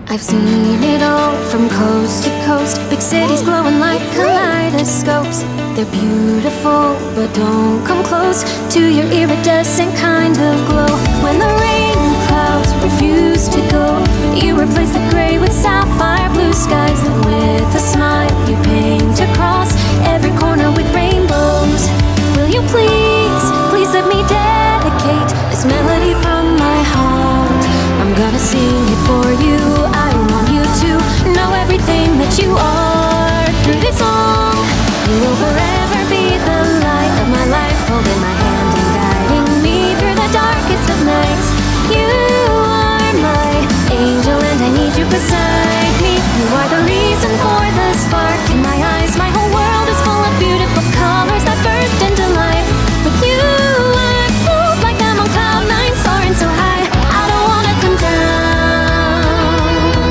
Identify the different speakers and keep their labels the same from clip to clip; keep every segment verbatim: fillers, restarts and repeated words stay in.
Speaker 1: I've seen it all from coast to coast. Big cities glowing like kaleidoscopes. They're beautiful, but don't come close to your iridescent kind of glow. When the rain clouds refuse to go, you replace the gray with sapphire blue skies. Then with a smile you paint across every corner with rainbows. Will you please, please let me dedicate this melody from my heart. I'm gonna sing it for you. I want you to know everything that you are. Through this song, you will forever be the light of my life, holding my hand and guiding me through the darkest of nights. You are my angel and I need you beside me. You are the reason for the spark in my eyes. My whole world is full of beautiful colors that burst into life. With you I float like I'm on cloud nine, soaring so high I don't wanna come down.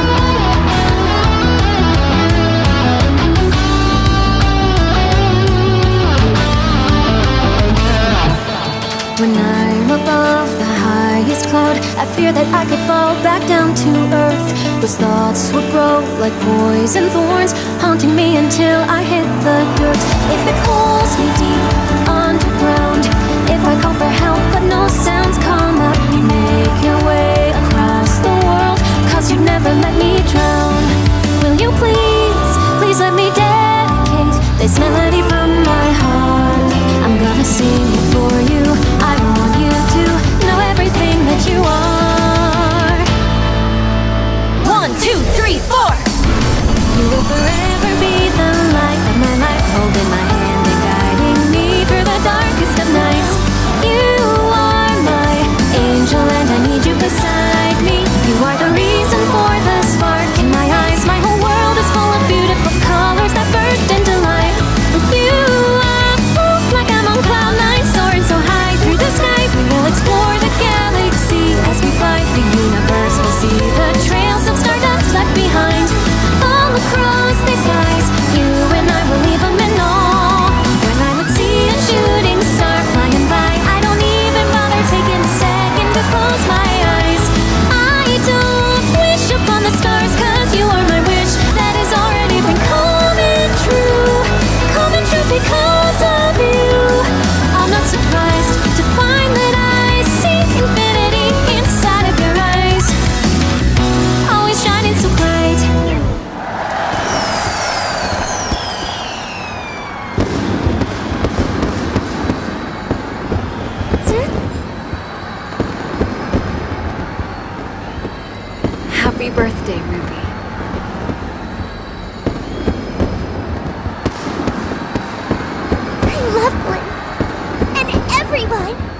Speaker 1: When I'm above the highest cloud, I fear that I could fall back down to earth. Those thoughts would grow like poison thorns, haunting me until I hit the dirt. If it pulls me deep underground, if I call for help but no sounds come out, you make your way across the world, cause you'd never let me drown. Will you please, please let me dedicate this melody from my heart. I'm gonna sing it for you. I want you to know everything that you are. One, two, three, four. You will forever be the light of my life, holding my hand and guiding me through the darkest of nights. You are my angel and I need you beside me. You are the reason for the spark in my eyes. My whole world is full of beautiful colors that burst into life. With you I float like I'm on cloud nine, soaring so high through the sky. We will explore the galaxy as we fly. The universe will see the trails of stardust left behind. All across the skies, you and I will leave them in awe. When I would see a shooting star flying by, I don't even bother taking a second to close my eyes. I don't wish upon the stars, cause you are my wish that has already been coming true. Coming true because of you. I'm not surprised to find that I see infinity inside of your eyes, always shining so bright. Happy birthday, Ruby.
Speaker 2: I love Flynn and everyone.